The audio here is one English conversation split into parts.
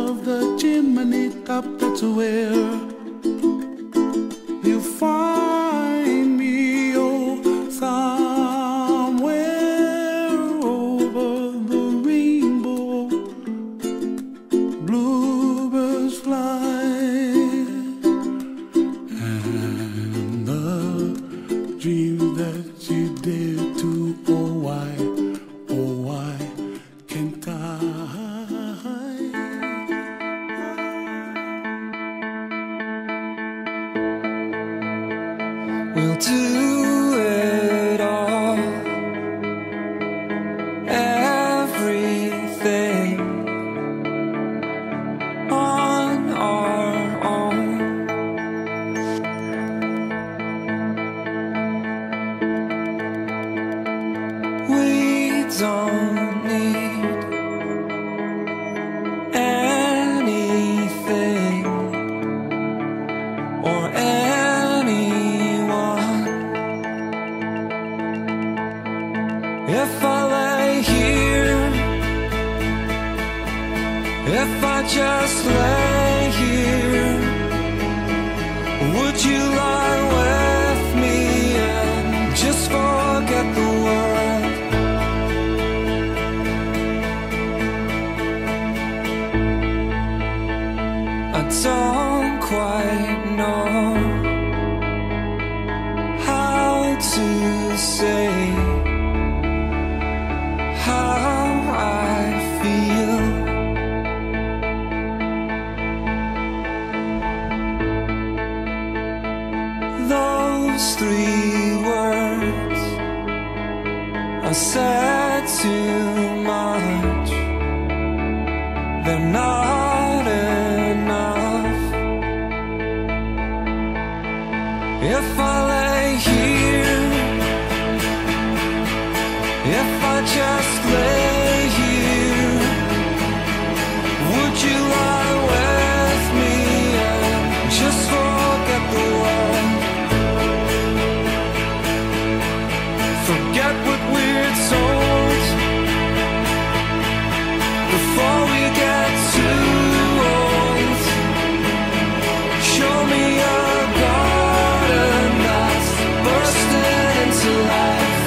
of the chimney top, that's where you find me, oh, somewhere over the rainbow. Bluebirds fly, and the dreams that you dare to, oh why can't I? We'll do it all, everything on our own. We don't need anything or anyone. If I lay here, if I just lay here, would you lie with me and just forget the world? I don't quite know how to say how I feel. Those 3 words I said too much, they're not enough. If I lay here, if I just lay here, would you lie with me and just forget the world? Forget what we're told before we get too old. Show me a garden that's bursting into life.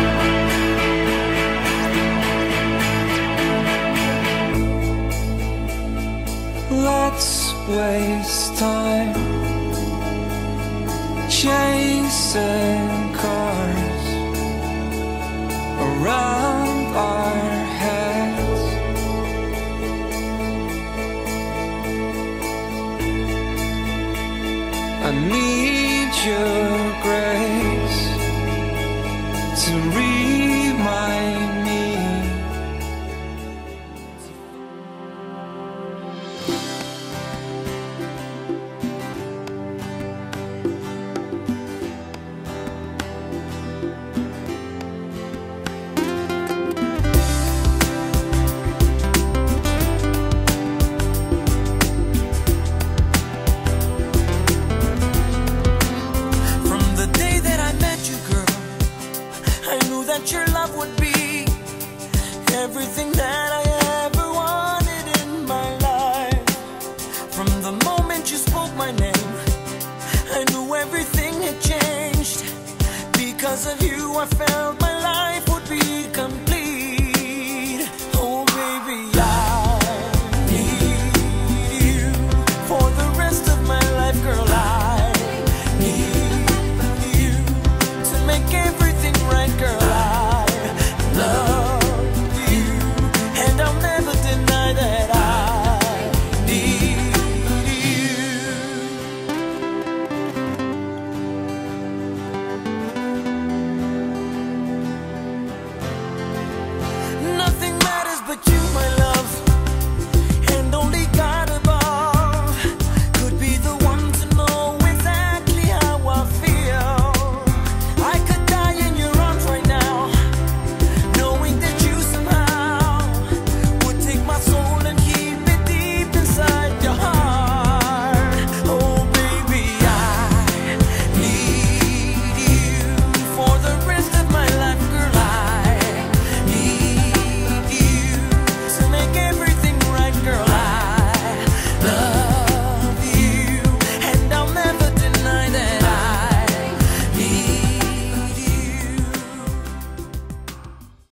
Let's waste time chasing cars around our heads. I need your grace to remind me. Your love would be everything that I ever wanted in my life. From the moment you spoke my name, I knew everything had changed. Because of you I felt